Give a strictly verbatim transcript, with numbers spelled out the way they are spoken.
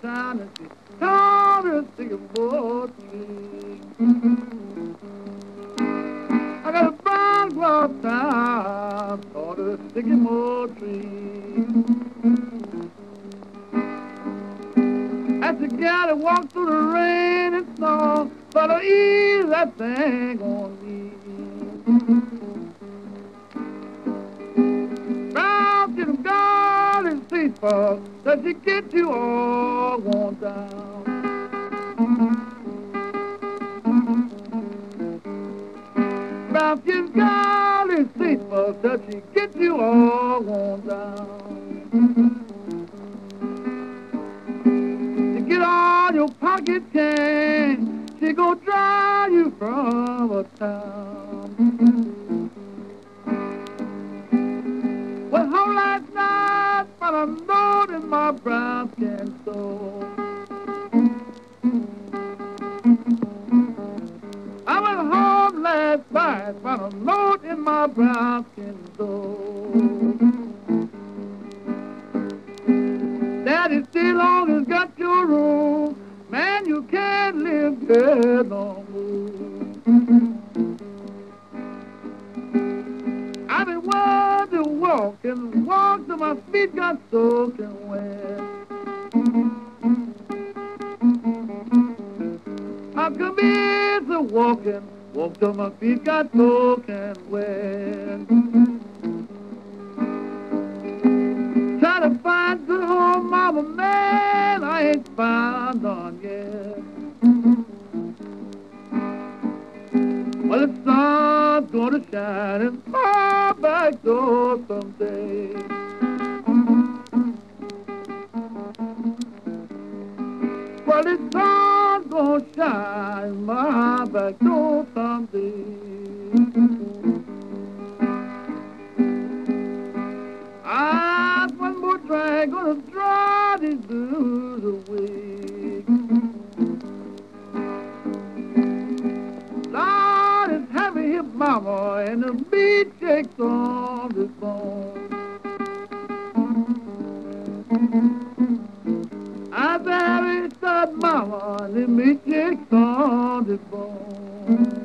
town and she found a sycamore tree. I got a brown cloth town called a sycamore tree. As the gal that walked through the rain and snow, but to ease that thing on me. Round to the garden seat for that she get you all worn down. Round to the garden seat for that she get you all worn down. To get all your pocket change, she gon' drive you from a town. Well, home last night, but I know that my brown skin soul. I went home last night, but a note in my brown skin soul. Daddy still long has got your room, man, you can't live here no more. I've been wanting to walk and walk till my feet got soaking wet. I come in to walking, walk till my feet got soaking wet. Try to find good home, mama, man, I ain't found none yet. Well, the sun's gonna shine in my back door someday. Well, the sun's gonna shine in my back door someday. Ah, one more drag gonna draw these blues away. Lord, it's heavy hip mama and the beat shakes on the bone. I'm very sad mama and the beat shakes on the bone.